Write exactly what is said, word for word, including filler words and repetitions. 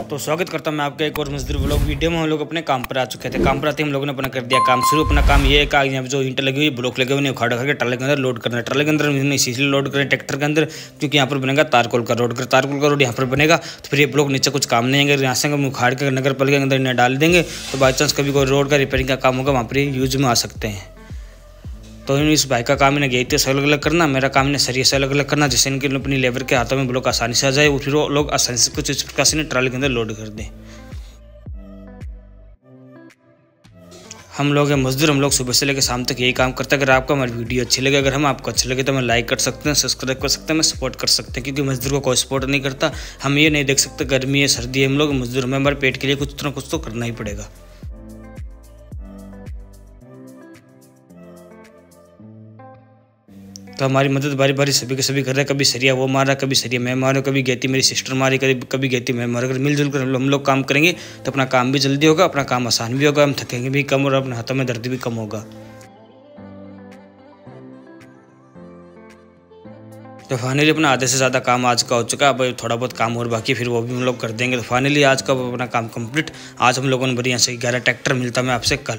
तो स्वागत करता हूं मैं आपके एक और मजदूर व्लॉग वीडियो में। हम लोग अपने काम पर आ चुके थे। काम पर आते हम लोगों ने अपना कर दिया काम शुरू। अपना काम ये है कि यहाँ पे जो ईंट लगी हुई ब्लॉक लगे हुए उन्हें उखाड़ करके ट्राले के अंदर लोड करना है। ट्राले के अंदर इसलिए लोड करें ट्रैक्टर के अंदर क्योंकि यहाँ पर बनेगा तारकोल का रोड। तारकोल का रोड यहाँ पर बनेगा तो फिर ये ब्लॉक नीचे कुछ काम नहीं है। यहाँ से हम उखाड़ के नगर पालिका के अंदर इन्हें डाल देंगे तो बाई चांस कभी कोई रोड का रिपेयरिंग का काम होगा वहाँ पर यूज में आ सकते हैं। तो इस भाई का काम इन्हें गेट से अलग अलग करना, मेरा काम इन्हें सरिये से अलग अलग करना, जिससे इनके अपनी लेबर के हाथों में ब्लॉक आसानी से आ जाए और फिर वो लोग आसानी से कुछ इस प्रकार से ट्राली के अंदर लोड कर दें। हम लोग हैं मजदूर, हम लोग सुबह से लेकर शाम तक यही काम करते हैं। अगर आपको हमारी वीडियो अच्छी लगे, अगर हम आपको अच्छे लगे तो हमें लाइक कर सकते हैं, सब्सक्राइब कर सकते हैं, हमें सपोर्ट कर सकते हैं, क्योंकि मजदूर को कोई सपोर्ट नहीं करता। हम ये नहीं देख सकते गर्मी है सर्दी है, हम लोग मजदूर हमें हमारे पेट के लिए कुछ ना कुछ तो करना ही पड़ेगा। तो हमारी मदद बारी बारी सभी के सभी कर रहे हैं। कभी सरिया वो मारा, कभी सरिया मैं मारा, कभी गेती मेरी सिस्टर मारी, कभी कभी गेती मैं मारा। अगर मिलजुल कर हम लोग काम करेंगे तो अपना काम भी जल्दी होगा, अपना काम आसान भी होगा, हम थकेंगे भी कम और अपने हाथों में दर्द भी कम होगा। तो फाइनली अपना आधे से ज़्यादा काम आज का हो चुका है। अब थोड़ा बहुत काम और बाकी फिर वो भी हम लोग कर देंगे। तो फाइनली आज का अपना काम कंप्लीट। आज हम लोगों ने बढ़िया से ग्यारह ट्रैक्टर मिलता मैं आपसे कल।